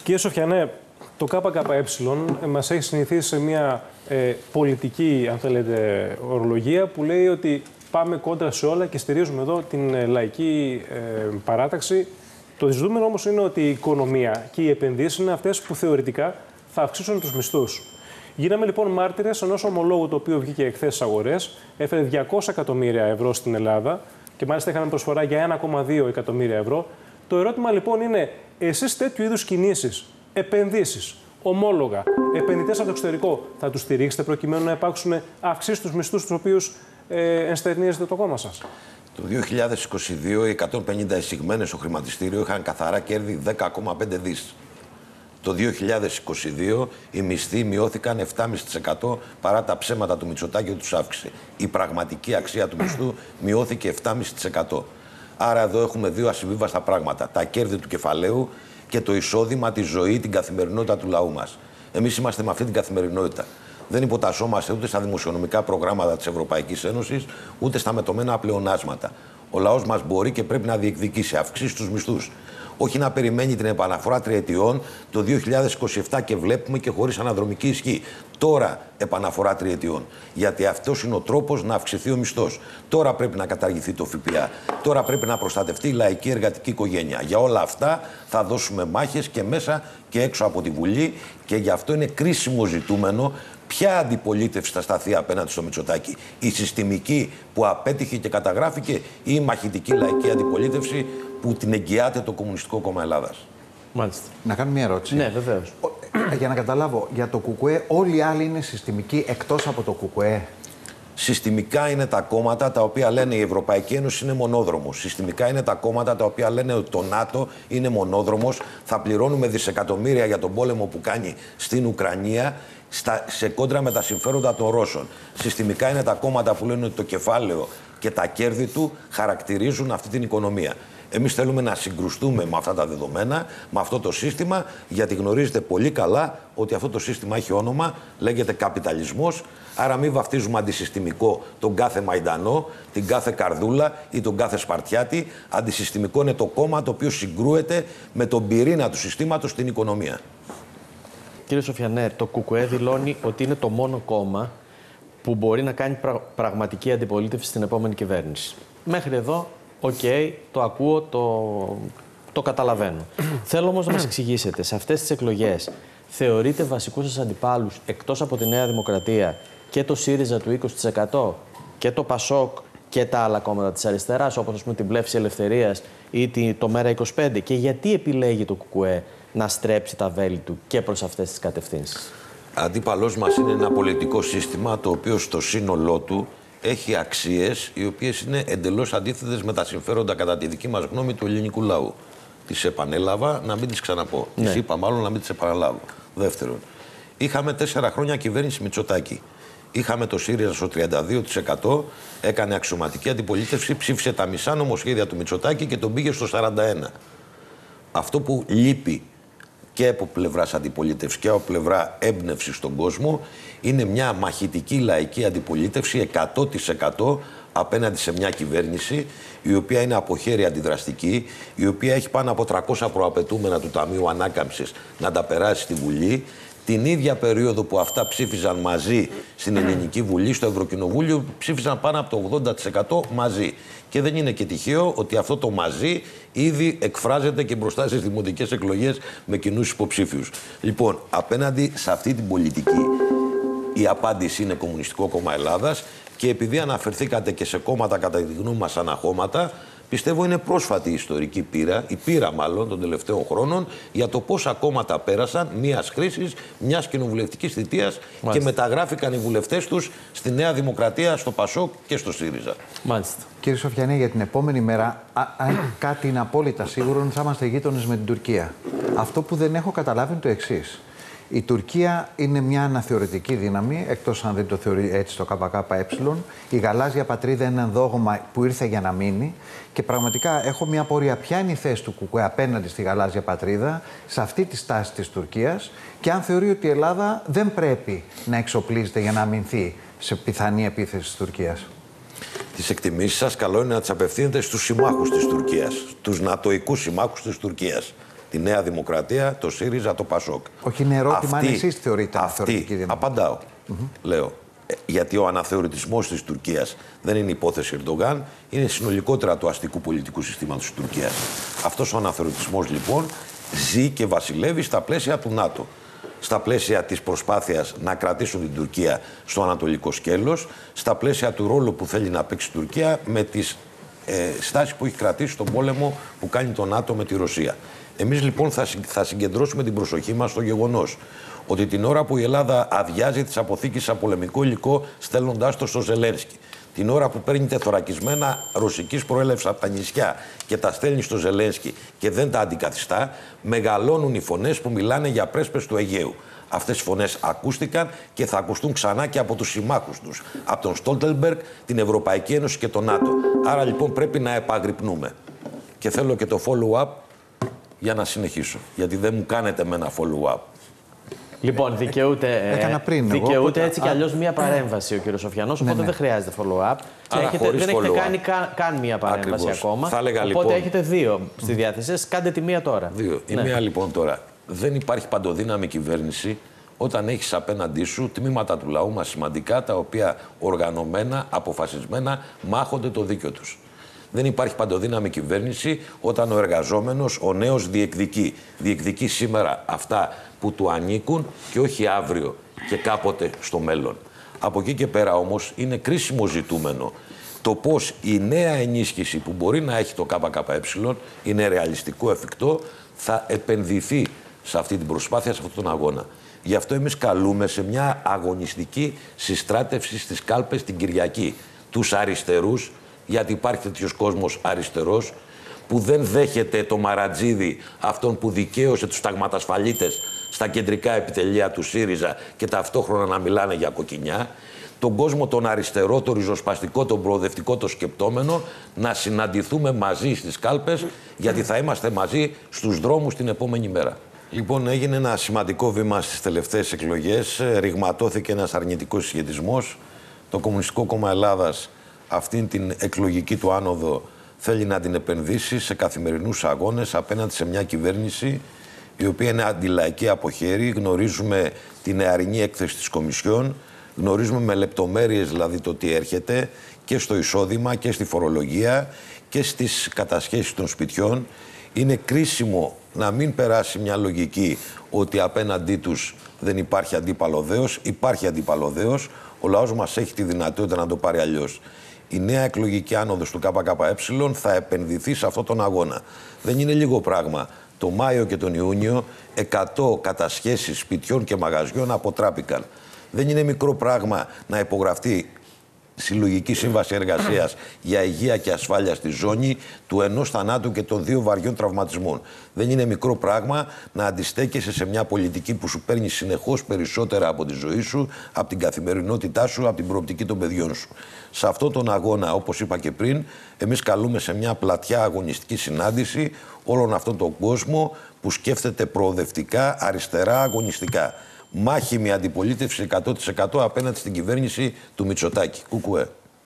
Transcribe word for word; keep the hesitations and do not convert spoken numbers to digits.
Κύριε Σοφιανέ, το ΚΚΕ μας έχει συνηθίσει σε μια ε, πολιτική, αν θέλετε, ορολογία που λέει ότι πάμε κόντρα σε όλα και στηρίζουμε εδώ την ε, λαϊκή ε, παράταξη. Το ζητούμενο όμως είναι ότι η οικονομία και οι επενδύσεις είναι αυτές που θεωρητικά θα αυξήσουν τους μισθούς. Γίναμε λοιπόν μάρτυρες ενός ομολόγου το οποίο βγήκε εχθές στις αγορές, έφερε διακόσια εκατομμύρια ευρώ στην Ελλάδα και μάλιστα είχαμε προσφορά για ένα κόμμα δύο εκατομμύρια ευρώ. Το ερώτημα λοιπόν είναι, εσείς τέτοιου είδους κινήσεις, επενδύσεις, ομόλογα, επενδυτές από το εξωτερικό, θα τους στηρίξετε προκειμένου να υπάρξουν αυξήσεις στους μισθούς τους οποίους ε, ενστερνίζεται το κόμμα σας? Το δύο χιλιάδες είκοσι δύο οι εκατόν πενήντα εισηγμένες στο χρηματιστήριο είχαν καθαρά κέρδη δέκα κόμμα πέντε δις. Το δύο χιλιάδες είκοσι δύο οι μισθοί μειώθηκαν επτά κόμμα πέντε τοις εκατό παρά τα ψέματα του Μητσοτάκη ότι τους αύξησε. Η πραγματική αξία του μισθού μειώθηκε επτά κόμμα πέντε τοις εκατό. Άρα εδώ έχουμε δύο ασυμβίβαστα πράγματα. Τα κέρδη του κεφαλαίου και το εισόδημα, τη ζωή, την καθημερινότητα του λαού μας. Εμείς είμαστε με αυτή την καθημερινότητα. Δεν υποτασσόμαστε ούτε στα δημοσιονομικά προγράμματα της Ευρωπαϊκής Ένωσης, ούτε στα μετωμένα πλεονάσματα. Ο λαός μας μπορεί και πρέπει να διεκδικήσει αυξήσεις στους μισθούς. Όχι να περιμένει την επαναφορά τριετιών το δύο χιλιάδες είκοσι επτά και βλέπουμε και χωρίς αναδρομική ισχύ. Τώρα επαναφορά τριετιών. Γιατί αυτός είναι ο τρόπος να αυξηθεί ο μισθός. Τώρα πρέπει να καταργηθεί το ΦΠΑ. Τώρα πρέπει να προστατευτεί η λαϊκή εργατική οικογένεια. Για όλα αυτά θα δώσουμε μάχες και μέσα και έξω από τη Βουλή και γι' αυτό είναι κρίσιμο ζητούμενο. Ποια αντιπολίτευση θα σταθεί απέναντι στο Μητσοτάκη, η συστημική που απέτυχε και καταγράφηκε ή η μαχητική λαϊκή αντιπολίτευση που την εγγυάται το Κομμουνιστικό Κόμμα Ελλάδας? Μάλιστα. Να κάνω μια ερώτηση. Ναι, βεβαίως. Για να καταλάβω, για το ΚΚΕ όλοι οι άλλοι είναι συστημικοί εκτός από το ΚΚΕ? Συστημικά είναι τα κόμματα τα οποία λένε η Ευρωπαϊκή Ένωση είναι μονόδρομος. Συστημικά είναι τα κόμματα τα οποία λένε ότι το ΝΑΤΟ είναι μονόδρομος. Θα πληρώνουμε δισεκατομμύρια για τον πόλεμο που κάνει στην Ουκρανία στα, σε κόντρα με τα συμφέροντα των Ρώσων. Συστημικά είναι τα κόμματα που λένε ότι το κεφάλαιο και τα κέρδη του χαρακτηρίζουν αυτή την οικονομία. Εμείς θέλουμε να συγκρουστούμε με αυτά τα δεδομένα, με αυτό το σύστημα, γιατί γνωρίζετε πολύ καλά ότι αυτό το σύστημα έχει όνομα, λέγεται καπιταλισμός. Άρα μην βαφτίζουμε αντισυστημικό τον κάθε Μαϊντανό, την κάθε Καρδούλα ή τον κάθε Σπαρτιάτη. Αντισυστημικό είναι το κόμμα το οποίο συγκρούεται με τον πυρήνα του συστήματος στην οικονομία. Κύριε Σοφιανέ, το ΚΚΕ δηλώνει ότι είναι το μόνο κόμμα που μπορεί να κάνει πρα πραγματική αντιπολίτευση στην επόμενη κυβέρνηση. Μέχρι εδώ, οκ, okay, το ακούω, το, το καταλαβαίνω. Θέλω όμως να μας εξηγήσετε, σε αυτές τις εκλογές θεωρείτε βασικούς σας αντιπάλους εκτός από τη Νέα Δημοκρατία και το ΣΥΡΙΖΑ του είκοσι τοις εκατό και το ΠΑΣΟΚ και τα άλλα κόμματα της αριστεράς, όπως ας πούμε την Πλεύση Ελευθερίας ή το ΜΕΡΑ είκοσι πέντε, και γιατί επιλέγει το ΚΚΕ να στρέψει τα βέλη του και προς αυτές τις κατευθύνσεις? Αντίπαλός μας είναι ένα πολιτικό σύστημα το οποίο στο σύνολό του έχει αξίες οι οποίες είναι εντελώς αντίθετες με τα συμφέροντα, κατά τη δική μας γνώμη, του ελληνικού λαού. Τις επανέλαβα, να μην τις ξαναπώ. Ναι. Τις είπα μάλλον να μην τις επαναλάβω. Δεύτερον, είχαμε τέσσερα χρόνια κυβέρνηση Μητσοτάκη. Είχαμε το ΣΥΡΙΖΑ στο τριάντα δύο τοις εκατό, έκανε αξιωματική αντιπολίτευση, ψήφισε τα μισά νομοσχέδια του Μητσοτάκη και τον πήγε στο σαράντα ένα. Αυτό που λείπει και από πλευράς αντιπολίτευσης και από πλευρά έμπνευσης στον κόσμο είναι μια μαχητική λαϊκή αντιπολίτευση εκατό τοις εκατό απέναντι σε μια κυβέρνηση η οποία είναι από χέρι αντιδραστική, η οποία έχει πάνω από τριακόσια προαπαιτούμενα του Ταμείου Ανάκαμψης να τα περάσει στη Βουλή. Την ίδια περίοδο που αυτά ψήφιζαν μαζί στην Ελληνική Βουλή, στο Ευρωκοινοβούλιο, ψήφιζαν πάνω από το ογδόντα τοις εκατό μαζί. Και δεν είναι και τυχαίο ότι αυτό το μαζί ήδη εκφράζεται και μπροστά στις δημοτικές εκλογές με κοινούς υποψήφιους. Λοιπόν, απέναντι σε αυτή την πολιτική, η απάντηση είναι Κομμουνιστικό Κόμμα Ελλάδας, και επειδή αναφερθήκατε και σε κόμματα κατά τη γνώμη μας αναχώματα, πιστεύω είναι πρόσφατη η ιστορική πείρα, η πείρα μάλλον των τελευταίων χρόνων, για το πόσα κόμματα πέρασαν μιας χρήσης, μιας κοινοβουλευτικής θητείας και μεταγράφηκαν οι βουλευτές τους στη Νέα Δημοκρατία, στο ΠΑΣΟΚ και στο ΣΥΡΙΖΑ. Μάλιστα. Κύριε Σοφιανέ, για την επόμενη μέρα, αν κάτι είναι απόλυτα σίγουρο, θα είμαστε γείτονες με την Τουρκία. Αυτό που δεν έχω καταλάβει είναι το εξής. Η Τουρκία είναι μια αναθεωρητική δύναμη, εκτός αν δεν το θεωρεί έτσι το ΚΚΕ. Η γαλάζια πατρίδα είναι ένα δόγμα που ήρθε για να μείνει. Και πραγματικά έχω μια απορία. Ποια είναι η θέση του ΚΚΕ απέναντι στη γαλάζια πατρίδα, σε αυτή τη στάση της Τουρκίας, και αν θεωρεί ότι η Ελλάδα δεν πρέπει να εξοπλίζεται για να αμυνθεί σε πιθανή επίθεση της Τουρκίας? Τις εκτιμήσεις σας καλό είναι να τις απευθύνετε στους συμμάχους της Τουρκίας, τους νατοικούς συμμάχους της Τουρκίας. Τη Νέα Δημοκρατία, το ΣΥΡΙΖΑ, το ΠΑΣΟΚ. Όχι, είναι ερώτημα αν εσείς θεωρείτε αναθεωρητική δύναμη. Απαντάω. Mm-hmm. Λέω. Γιατί ο αναθεωρητισμός της Τουρκίας δεν είναι υπόθεση Ερντογάν, είναι συνολικότερα του αστικού πολιτικού συστήματος της Τουρκίας. Αυτός ο αναθεωρητισμός λοιπόν ζει και βασιλεύει στα πλαίσια του ΝΑΤΟ. Στα πλαίσια της προσπάθειας να κρατήσουν την Τουρκία στο ανατολικό σκέλος, στα πλαίσια του ρόλου που θέλει να παίξει η Τουρκία με τις ε, στάσεις που έχει κρατήσει στον πόλεμο που κάνει το ΝΑΤΟ με τη Ρωσία. Εμείς λοιπόν θα, θα συγκεντρώσουμε την προσοχή μας στο γεγονός ότι την ώρα που η Ελλάδα αδειάζει τις αποθήκες σε πολεμικό υλικό στέλνοντάς το στο Ζελένσκι, την ώρα που παίρνει τεθωρακισμένα ρωσικής προέλευσης από τα νησιά και τα στέλνει στο Ζελένσκι και δεν τα αντικαθιστά, μεγαλώνουν οι φωνές που μιλάνε για πρέσπες του Αιγαίου. Αυτές οι φωνές ακούστηκαν και θα ακουστούν ξανά και από τους συμμάχους τους, από τον Στόλτενμπεργκ, την Ευρωπαϊκή Ένωση και τον ΝΑΤΟ. Άρα λοιπόν πρέπει να επαγρυπνούμε. Και θέλω και το follow-up για να συνεχίσω, γιατί δεν μου κάνετε με ένα follow-up. Λοιπόν, δικαιούται, πριν, δικαιούται εγώ, έτσι κι αλλιώς μία παρέμβαση ο κύριος Σοφιανός, οπότε ναι, ναι. δεν χρειάζεται follow-up. Έχετε, δεν έχετε κάνει καν, καν μία παρέμβαση Ακριβώς. ακόμα. Θα έλεγα, οπότε λοιπόν, έχετε δύο στη διάθεσή σας. Κάντε τη μία τώρα. Δύο. Η ναι. μία λοιπόν τώρα. Δεν υπάρχει παντοδύναμη κυβέρνηση όταν έχεις απέναντί σου τμήματα του λαού μας σημαντικά, τα οποία οργανωμένα, αποφασισμένα μάχονται το δίκιο τους. Δεν υπάρχει παντοδύναμη κυβέρνηση όταν ο εργαζόμενος, ο νέος διεκδικεί. Διεκδικεί σήμερα αυτά που του ανήκουν και όχι αύριο και κάποτε στο μέλλον. Από εκεί και πέρα όμως είναι κρίσιμο ζητούμενο το πώς η νέα ενίσχυση που μπορεί να έχει το ΚΚΕ, είναι ρεαλιστικό, εφικτό, θα επενδυθεί σε αυτή την προσπάθεια, σε αυτόν τον αγώνα. Γι' αυτό εμείς καλούμε σε μια αγωνιστική συστράτευση στις κάλπες την Κυριακή. Τους αριστερούς, γιατί υπάρχει τέτοιος κόσμος αριστερός, που δεν δέχεται το μαρατζίδι αυτόν που δικαίωσε τους ταγματασφαλίτες στα κεντρικά επιτελεία του ΣΥΡΙΖΑ και ταυτόχρονα να μιλάνε για κοκκινιά. Τον κόσμο τον αριστερό, το ριζοσπαστικό, τον προοδευτικό, το σκεπτόμενο, να συναντηθούμε μαζί στις κάλπες, γιατί θα είμαστε μαζί στους δρόμους την επόμενη μέρα. Λοιπόν, έγινε ένα σημαντικό βήμα στις τελευταίες εκλογές. Ρηγματώθηκε ένας αρνητικός συσχετισμός. Το Κομμουνιστικό Κόμμα Ελλάδας αυτήν την εκλογική του άνοδο θέλει να την επενδύσει σε καθημερινούς αγώνες απέναντι σε μια κυβέρνηση η οποία είναι αντιλαϊκή από χέρι. Γνωρίζουμε την νεαρινή έκθεση της Κομισιόν, γνωρίζουμε με λεπτομέρειες δηλαδή το τι έρχεται και στο εισόδημα και στη φορολογία και στις κατασχέσεις των σπιτιών. Είναι κρίσιμο να μην περάσει μια λογική ότι απέναντί τους δεν υπάρχει αντίπαλο δέος. Υπάρχει αντίπαλο δέος. Ο λαός μας έχει τη δυνατότητα να το πάρει αλλιώς. Η νέα εκλογική άνοδος του ΚΚΕ θα επενδυθεί σε αυτόν τον αγώνα. Δεν είναι λίγο πράγμα. Το Μάιο και τον Ιούνιο εκατό κατασχέσεις σπιτιών και μαγαζιών αποτράπηκαν. Δεν είναι μικρό πράγμα να υπογραφτεί συλλογική σύμβαση εργασίας για υγεία και ασφάλεια στη ζώνη του ενός θανάτου και των δύο βαριών τραυματισμών. Δεν είναι μικρό πράγμα να αντιστέκεσαι σε μια πολιτική που σου παίρνει συνεχώς περισσότερα από τη ζωή σου, από την καθημερινότητά σου, από την προοπτική των παιδιών σου. Σε αυτόν τον αγώνα, όπως είπα και πριν, εμείς καλούμε σε μια πλατιά αγωνιστική συνάντηση όλον αυτόν τον κόσμο που σκέφτεται προοδευτικά, αριστερά, αγωνιστικά. Μάχημη αντιπολίτευση εκατό τοις εκατό απέναντι στην κυβέρνηση του Μητσοτάκη. Κουκουέ.